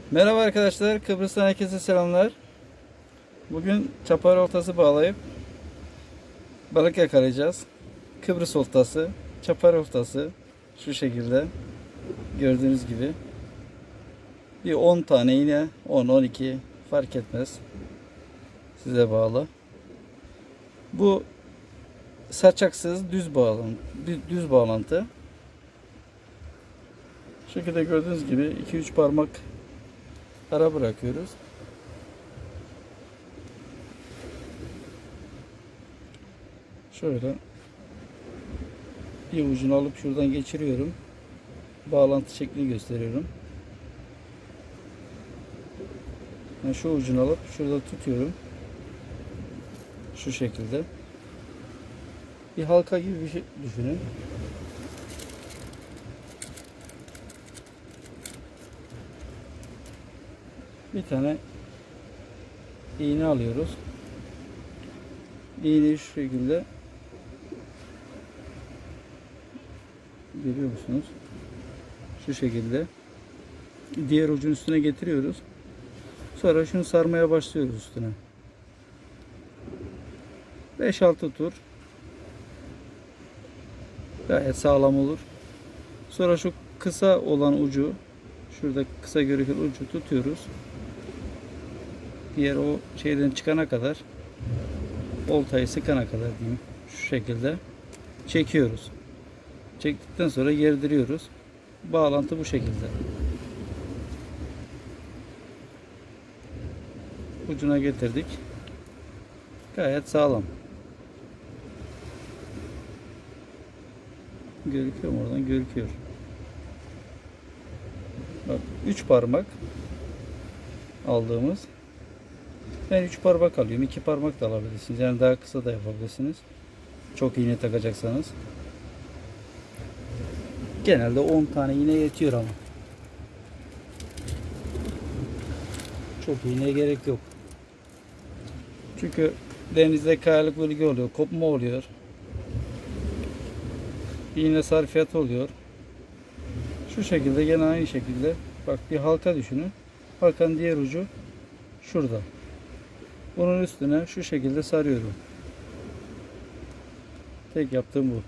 Merhaba arkadaşlar, Kıbrıs'tan herkese selamlar. Bugün çapar oltası bağlayıp balık yakalayacağız. Kıbrıs oltası, çapar oltası şu şekilde gördüğünüz gibi. Bir 10 tane yine 10-12 fark etmez. Size bağlı. Bu saçaksız düz bağlantı. Şu şekilde gördüğünüz gibi 2-3 parmak ara bırakıyoruz. Şöyle bir ucunu alıp şuradan geçiriyorum. Bağlantı şeklini gösteriyorum. Yani şu ucunu alıp şurada tutuyorum. Şu şekilde. Bir halka gibi bir şey düşünün. Bir tane iğne alıyoruz. İğneyi şu şekilde görüyor musunuz? Şu şekilde diğer ucun üstüne getiriyoruz. Sonra şunu sarmaya başlıyoruz üstüne. 5-6 tur gayet sağlam olur. Sonra şu kısa olan ucu, şurada kısa görünür ucu tutuyoruz. Diğer o şeyden çıkana kadar, oltayı sıkana kadar diyeyim, şu şekilde çekiyoruz. Çektikten sonra gerdiriyoruz. Bağlantı bu şekilde. Ucuna getirdik. Gayet sağlam. Gözüküyor mu oradan? Gözüküyor. Bak 3 parmak aldığımız. Ben 3 parmak alıyorum. 2 parmak da alabilirsiniz. Yani daha kısa da yapabilirsiniz. Çok iğne takacaksanız. Genelde 10 tane iğne yetiyor ama. Çok iğneye gerek yok. Çünkü denizde kayalık bölge oluyor. Kopma oluyor. İğne sarfiyatı oluyor. Şu şekilde gene aynı şekilde. Bak bir halka düşünün. Halkanın diğer ucu şurada. Bunun üstüne şu şekilde sarıyorum. Tek yaptığım bu.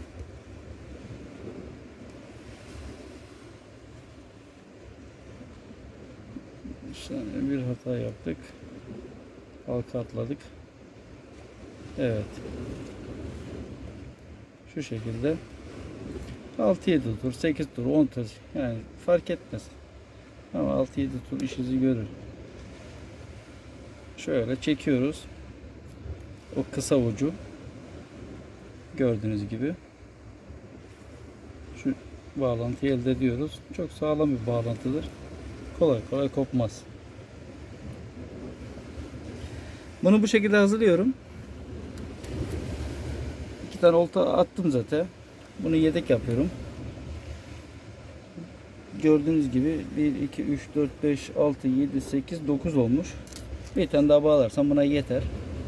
Şimdi bir hata yaptık. Halka atladık. Evet. Şu şekilde 6-7 tur, 8 tur, 10 tur yani fark etmez. Ama 6-7 tur işinizi görür. Şöyle çekiyoruz. O kısa ucu gördüğünüz gibi. Şu bağlantıyı elde ediyoruz. Çok sağlam bir bağlantıdır. Kolay kolay kopmaz. Bunu bu şekilde hazırlıyorum. 2 tane olta attım zaten. Bunu yedek yapıyorum. Gördüğünüz gibi 1, 2, 3, 4, 5, 6, 7, 8, 9 olmuş. Bir tane daha bağlarsam buna yeter.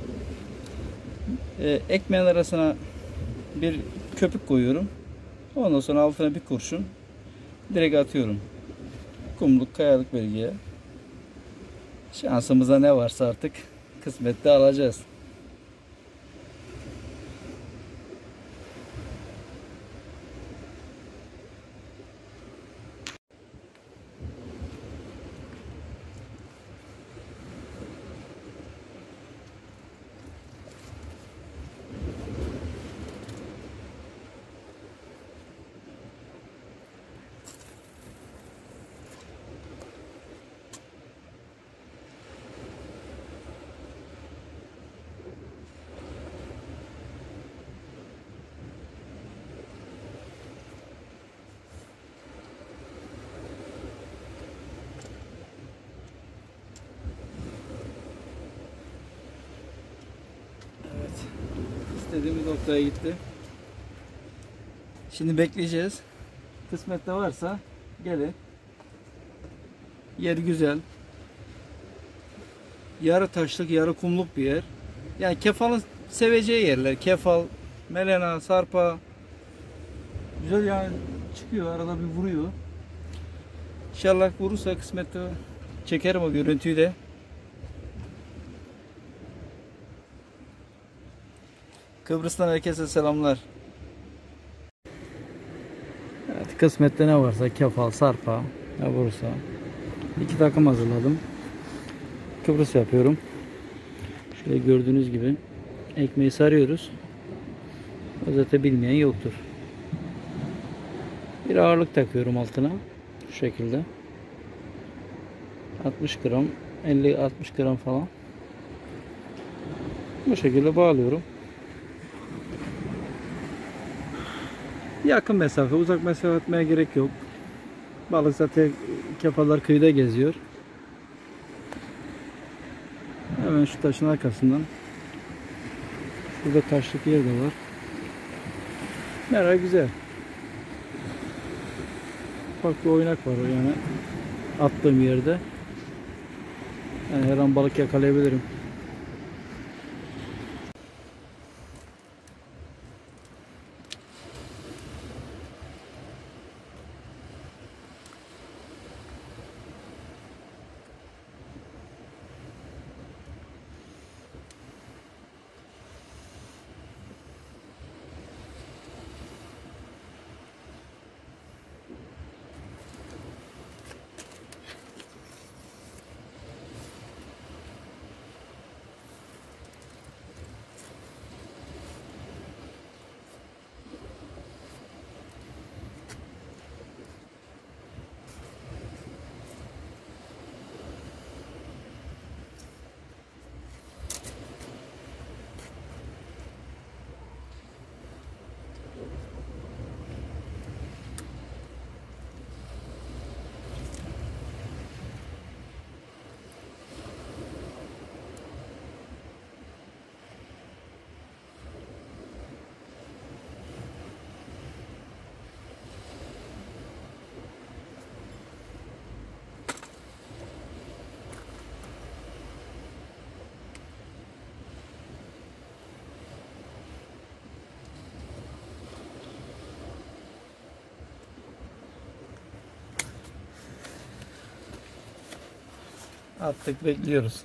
Ekmeğin arasına bir köpük koyuyorum. Ondan sonra altına bir kurşun direkt atıyorum. Kumluk, kayalık bölgeye. Şansımıza ne varsa artık kısmette alacağız. İstediğimiz noktaya gitti. Şimdi bekleyeceğiz. Kısmette varsa gelin. Yer güzel. Yarı taşlık, yarı kumluk bir yer. Yani kefalın seveceği yerler. Kefal, melena, sarpa. Güzel yani çıkıyor. Arada bir vuruyor. İnşallah vurursa kısmette Çekerim o görüntüyü de. Kıbrıs'tan herkese selamlar. Evet, kısmette ne varsa kefal, sarpa, ne vurursa. 2 takım hazırladım. Kıbrıs yapıyorum. Şöyle gördüğünüz gibi ekmeği sarıyoruz. Zaten bilmeyen yoktur. Bir ağırlık takıyorum altına. Şu şekilde. 60 gram, 50-60 gram falan. Bu şekilde bağlıyorum. Yakın mesafe, uzak mesafe atmaya gerek yok. Balık zaten kefalar kıyıda geziyor. Hemen şu taşın arkasından. Burada taşlık yer de var. Merhaba, güzel. Ufak bir oynak var yani attığım yerde. Yani her an balık yakalayabilirim. Attık, bekliyoruz.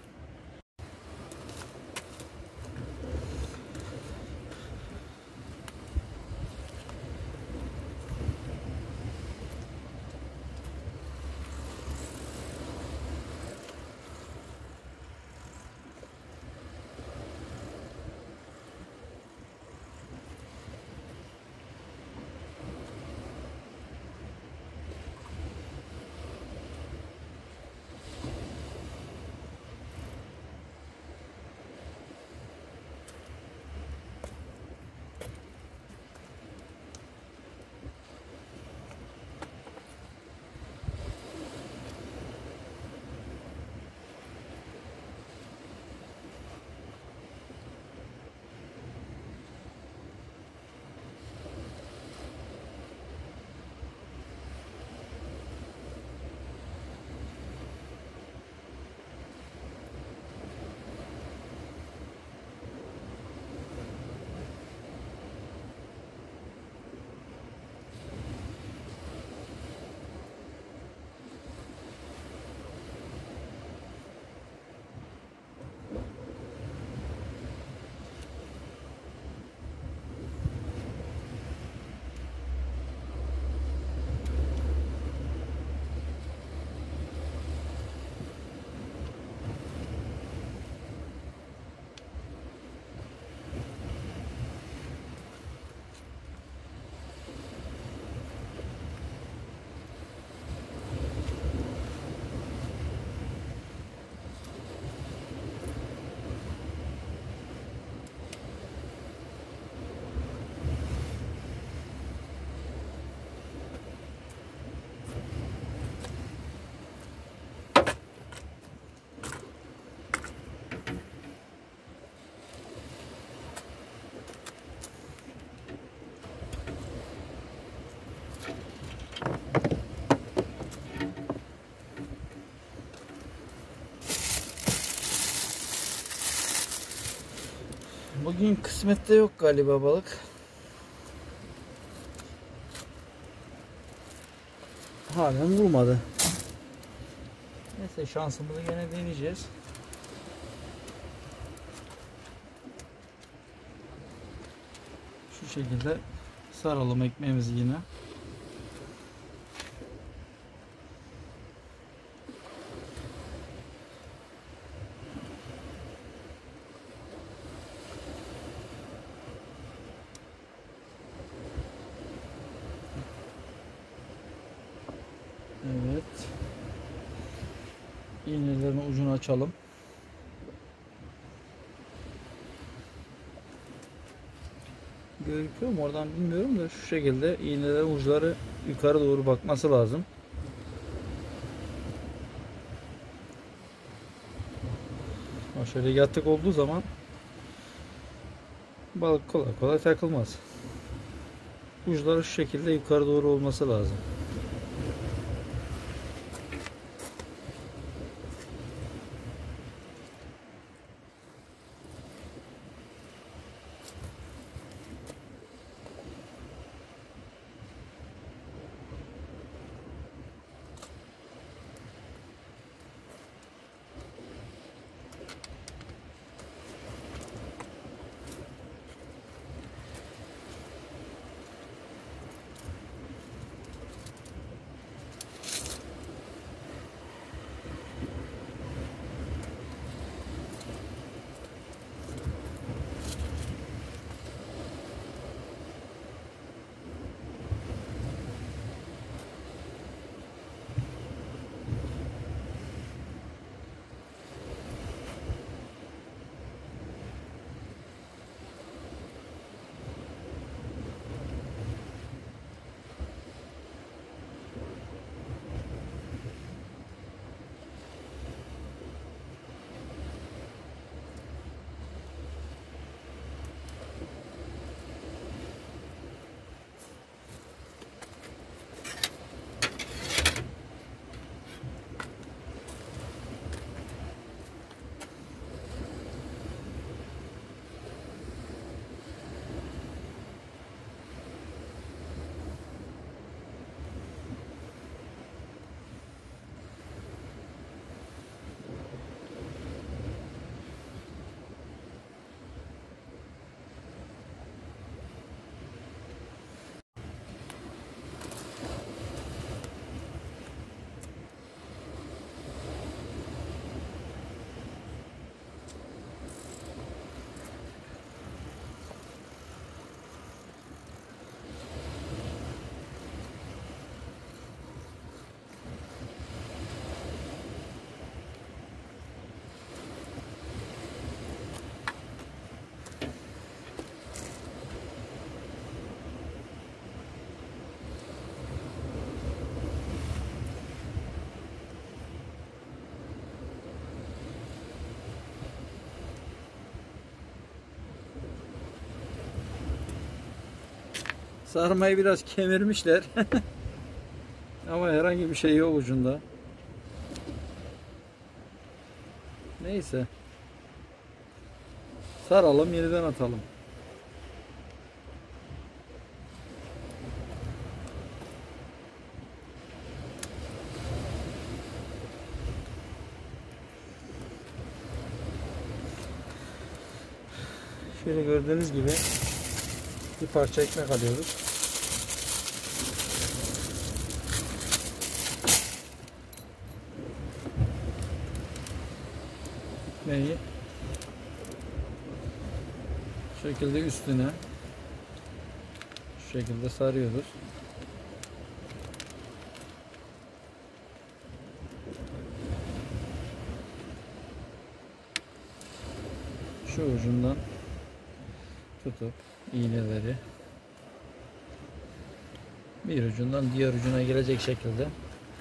Bugün kısmette yok galiba balık. Halen vurmadı. Neyse, şansımızı gene deneyeceğiz. Şu şekilde saralım ekmeğimizi yine. Evet. İğnelerin ucunu açalım. Gözüküyor mu oradan bilmiyorum da şu şekilde iğnelerin uçları yukarı doğru bakması lazım. Şöyle yatık olduğu zaman balık kolay kolay takılmaz. Uçları şu şekilde yukarı doğru olması lazım. Sarmayı biraz kemirmişler. Ama herhangi bir şey yok ucunda. Neyse. Saralım, yeniden atalım. Şöyle gördüğünüz gibi bir parça ekmek alıyoruz. Ekmeği şu şekilde üstüne şu şekilde sarıyoruz. Şu ucundan tutup iğneleri bir ucundan diğer ucuna gelecek şekilde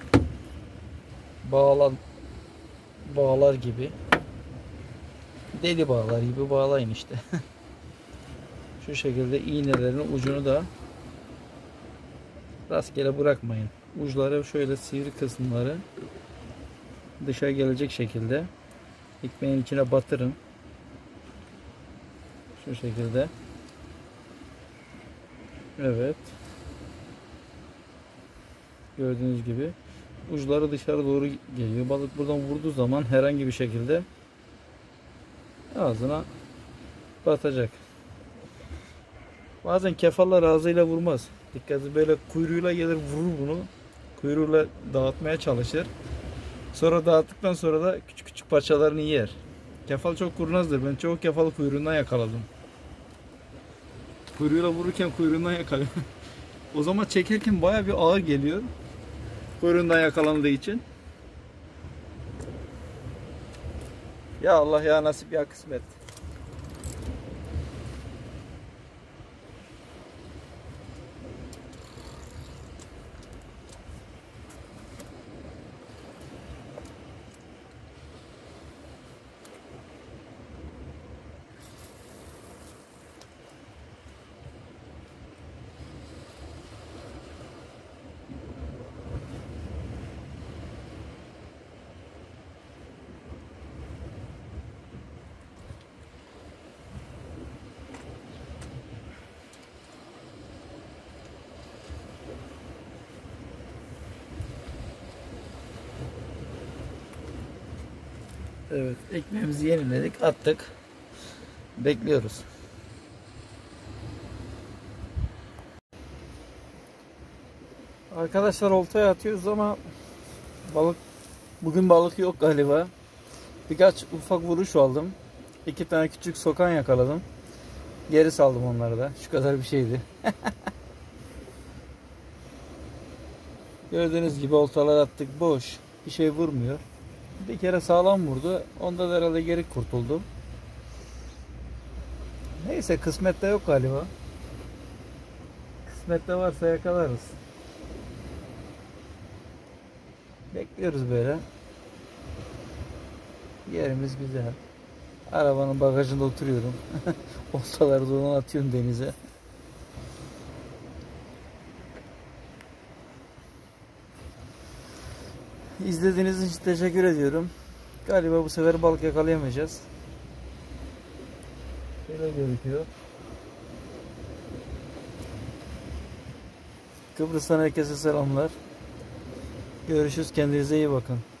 bağlar gibi, deli bağlar gibi bağlayın işte. Şu şekilde iğnelerin ucunu da rastgele bırakmayın. Uçları şöyle sivri kısımları dışa gelecek şekilde ekmeğin içine batırın. Şu şekilde. Evet. Gördüğünüz gibi uçları dışarı doğru geliyor. Balık buradan vurduğu zaman herhangi bir şekilde ağzına batacak. Bazen kefallar ağzıyla vurmaz. Dikkatli, böyle kuyruğuyla gelir vurur bunu. Kuyruğuyla dağıtmaya çalışır. Sonra dağıttıktan sonra da küçük küçük parçalarını yer. Kefal çok kurnazdır. Ben çoğu kefalı kuyruğundan yakaladım. Kuyruğuyla vururken kuyruğundan yakalıyor. O zaman çekerken baya bir ağır geliyor. Kuyruğundan yakalandığı için. Ya Allah, ya nasip, ya kısmet. Evet, ekmeğimizi yeniledik, attık. Bekliyoruz. Arkadaşlar, oltaya atıyoruz ama bugün balık yok galiba. Birkaç ufak vuruş aldım. 2 tane küçük sokan yakaladım. Geri saldım onları da. Şu kadar bir şeydi. Gördüğünüz gibi oltalar attık, boş. Bir şey vurmuyor. Bir kere sağlam vurdu. Onda da herhalde geri kurtuldum. Neyse, kısmette yok galiba. Kısmette varsa yakalarız. Bekliyoruz böyle. Yerimiz güzel. Arabanın bagajında oturuyorum. Oltaları da atıyorum denize. İzlediğiniz için teşekkür ediyorum. Galiba bu sefer balık yakalayamayacağız. Şöyle gözüküyor. Kıbrıs'tan herkese selamlar. Görüşürüz. Kendinize iyi bakın.